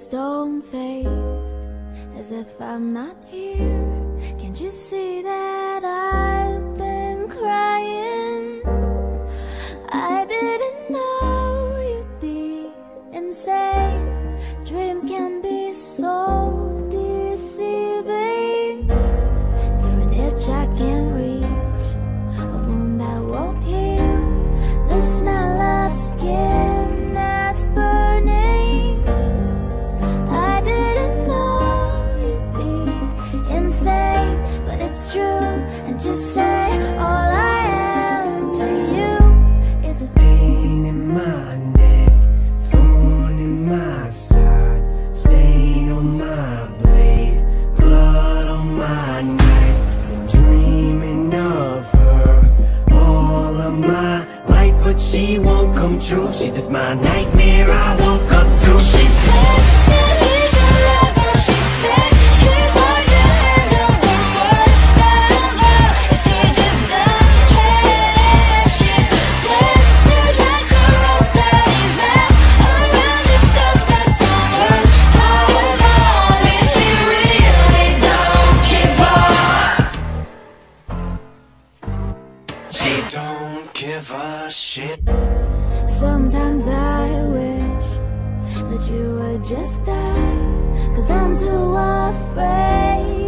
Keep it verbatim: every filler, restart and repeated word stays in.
stone-faced, as if I'm not here. Can't you see that I've been crying? I didn't know you'd be insane. Dreams can be so deceiving. You're an itch I can't reach, a wound that won't heal, the smell of skin that's burning. I didn't know you'd be insane, but it's true. And just say all I am to you is a pain in my neck, thorn in my side, stain on my blade, blood on my knife. Been dreaming of her all of my life, but she won't come true. She's just my nightmare I woke up to. She's She don't give a shit. Sometimes I wish that you would just die, 'cause I'm too afraid